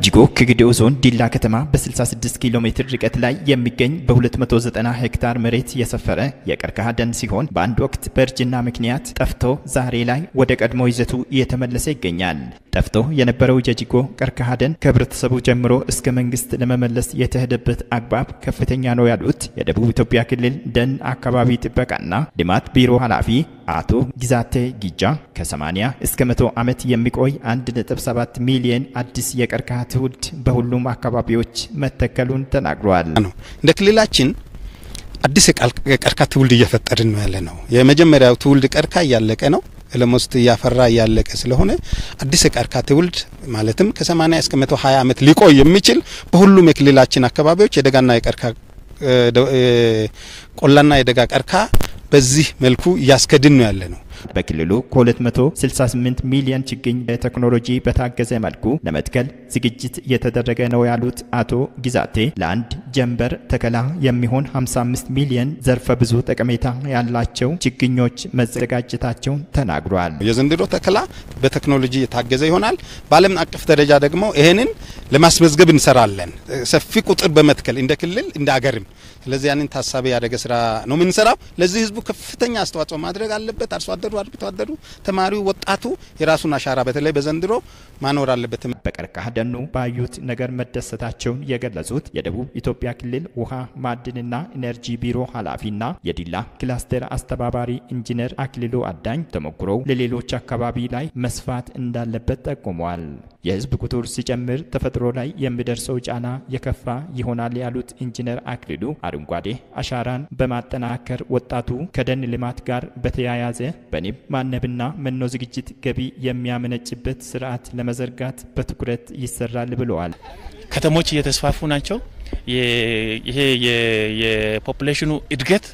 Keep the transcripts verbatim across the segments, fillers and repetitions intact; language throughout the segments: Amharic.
ጂጎ ከጌዴኦ ዞን ዲላ ከተማ በ66 ኪሎ ሜትር ርቀት ላይ የሚገኝ በ290 ሄክታር መሬት የሰፈረ የቀርከሃ ደን ሲሆን በአንድ ወቅት በእርጅና ምክንያት ጠፍቶ ዛሬ ላይ ወደ ቀድሞ ይዘቱ እየተመለሰ ይገኛል። ጠፍቶ የነበረው የጂጎ ቀርከሃ ደን ከህብረተሰቡ ጀምሮ እስከ መንግስት ለመመለስ የተሄደበት አግባብ ከፍተኛ ነው ያሉት የደቡብ ኢትዮጵያ ክልል ደን አካባቢ ጥበቃና ልማት ቢሮ ኃላፊ አቶ ጊዛቴ ጊጃ ከ80 እስከ መቶ ዓመት የሚቆይ አንድ ነጥብ ሰባት ሚሊዮን አዲስ የቀርከሃ ትውልድ በሁሉም አካባቢዎች መተከሉን ተናግሯል። እንደ ክልላችን አዲስ የቀርከሃ ትውልድ እየፈጠርን ነው ያለነው። የመጀመሪያው ትውልድ ቀርከሃ ያለቀ ነው ለሞስት ያፈራ ያለቀ ስለሆነ አዲስ የቀርከሃ ትውልድ ማለትም ከ80 እስከ መቶ ሃያ ዓመት ሊቆይ የሚችል በሁሉም የክልላችን አካባቢዎች የደጋና የቀርከሃ ቆላና የደጋ ቀርከሃ በዚህ መልኩ ያስከድን ነው ያለነው። በክልሉ ከ268 ሚሊዮን ችግኝ በቴክኖሎጂ በታገዘ መልኩ ለመትከል ዝግጅት እየተደረገ ነው ያሉት አቶ ጊዛቴ ለአንድ ጀንበር ተከላ የሚሆን ሃምሳ አምስት ሚሊዮን ዘርፈ ብዙ ጠቀሜታ ያላቸው ችግኞች መዘጋጀታቸውን ተናግሯል። የዘንድሮ ተከላ በቴክኖሎጂ የታገዘ ይሆናል። በዓለም አቀፍ ደረጃ ደግሞ ይሄንን ለማስመዝገብ እንሰራለን። ሰፊ ቁጥር በመትከል እንደ ክልል እንደ አገርም ስለዚህ ያንን ታሳቢ ያደረገ ስራ ነው የምንሰራው። ለዚህ ህዝቡ ከፍተኛ አስተዋጽኦ ማድረግ አለበት። አርሶ አደሩ አርብቶ አደሩ ተማሪው ወጣቱ የራሱን አሻራ በተለይ በዘንድሮ ማኖር አለበት። በቀርከሃ ደኑ ባዩት ነገር መደሰታቸውን የገለጹት የደቡብ ኢትዮጵያ ክልል ውሃ ማዕድንና ኢነርጂ ቢሮ ኃላፊና የዲላ ክላስተር አስተባባሪ ኢንጂነር አክሊሉ አዳኝ ተሞክሮው ለሌሎች አካባቢ ላይ መስፋት እንዳለበት ጠቁመዋል። የህዝብ ቁጥር ሲጨምር ተፈጥሮ ላይ የሚደርሰው ጫና የከፋ ይሆናል ያሉት ኢንጂነር አክሊሉ አረንጓዴ አሻራን በማጠናከር ወጣቱ ከደን ልማት ጋር በተያያዘ በንብ ማነብና መኖ ዝግጅት ገቢ የሚያመነጭበት ስርዓት ለመዘርጋት በትኩረት ይሰራል ብለዋል። ከተሞች እየተስፋፉ ናቸው። ይሄ የፖፑሌሽኑ እድገት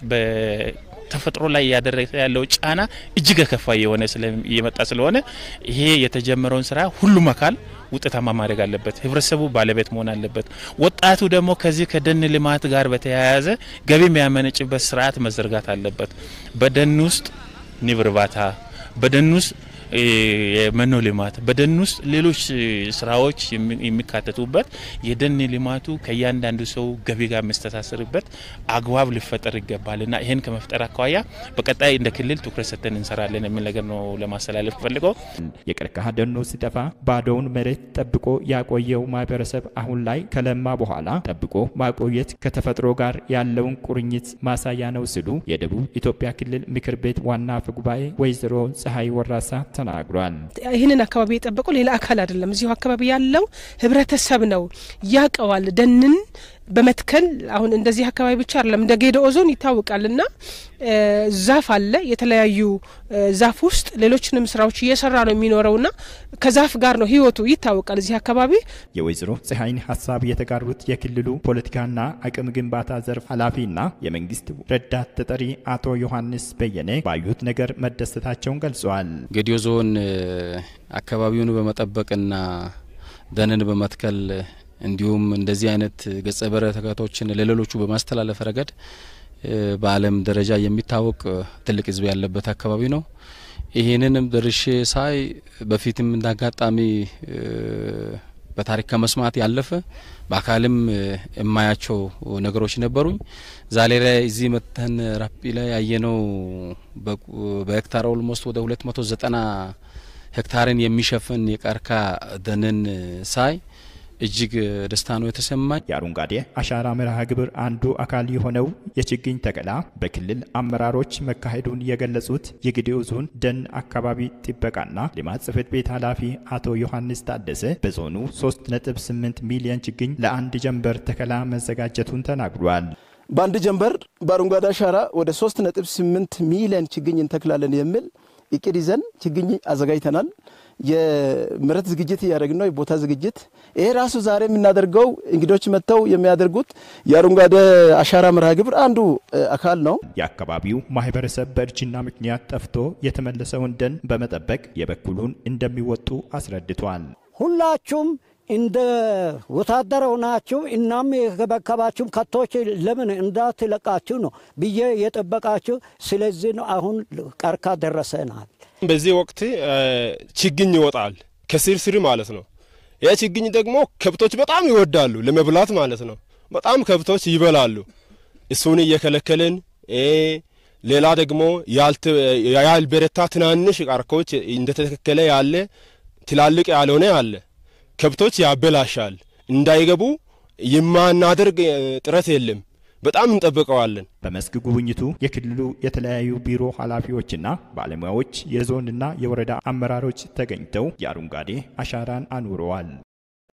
በተፈጥሮ ላይ ያደረገ ያለው ጫና እጅግ ከፋ የሆነ ስለሚመጣ ስለሆነ ይሄ የተጀመረውን ስራ ሁሉም አካል ውጤታማ ማድረግ አለበት። ህብረተሰቡ ባለቤት መሆን አለበት። ወጣቱ ደግሞ ከዚህ ከደን ልማት ጋር በተያያዘ ገቢ የሚያመነጭበት ስርዓት መዘርጋት አለበት። በደን ውስጥ ንብ እርባታ፣ በደን ውስጥ የመኖ ልማት፣ በደን ውስጥ ሌሎች ስራዎች የሚካተቱበት የደን ልማቱ ከያንዳንዱ ሰው ገቢ ጋር መስተሳሰርበት አግባብ ሊፈጠር ይገባልና ይሄን ከመፍጠር አኳያ በቀጣይ እንደ ክልል ትኩረት ሰጥተን እንሰራለን የሚል ነገር ነው ለማስተላለፍ ፈልገው። የቀርከሃ ደኑ ሲጠፋ ባዶውን መሬት ጠብቆ ያቆየው ማህበረሰብ አሁን ላይ ከለማ በኋላ ጠብቆ ማቆየት ከተፈጥሮ ጋር ያለውን ቁርኝት ማሳያ ነው ሲሉ የደቡብ ኢትዮጵያ ክልል ምክር ቤት ዋና አፈ ጉባኤ ወይዘሮ ፀሐይ ወራሳ ተናግሯል። ይሄንን አካባቢ የጠበቀው ሌላ አካል አይደለም። እዚሁ አካባቢ ያለው ህብረተሰብ ነው ያቀዋል። ደንን በመትከል አሁን እንደዚህ አካባቢ ብቻ አይደለም እንደ ጌዴኦ ዞን ይታወቃልና ዛፍ አለ። የተለያዩ ዛፍ ውስጥ ሌሎችንም ስራዎች እየሰራ ነው የሚኖረውና ከዛፍ ጋር ነው ህይወቱ ይታወቃል እዚህ አካባቢ። የወይዘሮ ፀሐይን ሐሳብ የተጋሩት የክልሉ ፖለቲካና አቅም ግንባታ ዘርፍ ኃላፊና የመንግስት ረዳት ተጠሪ አቶ ዮሐንስ በየነ ባዩት ነገር መደሰታቸውን ገልጸዋል። ጌዴኦ ዞን አካባቢውን በመጠበቅና ደንን በመትከል እንዲሁም እንደዚህ አይነት ገጸ በረከቶችን ለሌሎቹ በማስተላለፍ ረገድ በዓለም ደረጃ የሚታወቅ ትልቅ ህዝብ ያለበት አካባቢ ነው። ይሄንንም ድርሼ ሳይ በፊትም እንዳጋጣሚ በታሪክ ከመስማት ያለፈ በአካልም የማያቸው ነገሮች ነበሩኝ። ዛሬ ላይ እዚህ መተን ራፒ ላይ ያየነው በሄክታር ኦልሞስት ወደ ሁለት መቶ ዘጠና ሄክታርን የሚሸፍን የቀርከሃ ደንን ሳይ እጅግ ደስታ ነው የተሰማኝ። የአረንጓዴ አሻራ መርሃ ግብር አንዱ አካል የሆነው የችግኝ ተከላ በክልል አመራሮች መካሄዱን የገለጹት የጌዴኦ ዞን ደን አካባቢ ጥበቃና ልማት ጽሕፈት ቤት ኃላፊ አቶ ዮሐንስ ታደሰ በዞኑ ሶስት ነጥብ ስምንት ሚሊዮን ችግኝ ለአንድ ጀንበር ተከላ መዘጋጀቱን ተናግሯል። በአንድ ጀንበር በአረንጓዴ አሻራ ወደ ሶስት ነጥብ ስምንት ሚሊዮን ችግኝ እንተክላለን የሚል እቅድ ይዘን ችግኝ አዘጋጅተናል። የመሬት ዝግጅት ያደረግነው የቦታ ዝግጅት ይሄ ራሱ ዛሬ የምናደርገው እንግዶች መተው የሚያደርጉት የአረንጓዴ አሻራ መርሃ ግብር አንዱ አካል ነው። የአካባቢው ማህበረሰብ በእርጅና ምክንያት ጠፍቶ የተመለሰውን ደን በመጠበቅ የበኩሉን እንደሚወጡ አስረድቷል። ሁላችሁም እንደ ወታደራው ናችሁ እናም የከበከባችሁ ከቶች ለምን እንዳትለቃችሁ ነው ብዬ የጠበቃችሁ። ስለዚህ ነው አሁን ቀርከሃ ደረሰናል። በዚህ ወቅት ችግኝ ይወጣል ከስር ስር ማለት ነው። ያ ችግኝ ደግሞ ከብቶች በጣም ይወዳሉ ለመብላት ማለት ነው። በጣም ከብቶች ይበላሉ። እሱን እየከለከልን እ ሌላ ደግሞ ያልተ ያልበረታ ትናንሽ ቀርኮች እንደተተከለ ያለ ትላልቅ ያልሆነ አለ ከብቶች ያበላሻል እንዳይገቡ የማናደርግ ጥረት የለም በጣም እንጠብቀዋለን። በመስክ ጉብኝቱ የክልሉ የተለያዩ ቢሮ ኃላፊዎችና ባለሙያዎች የዞንና የወረዳ አመራሮች ተገኝተው የአረንጓዴ አሻራን አኑረዋል።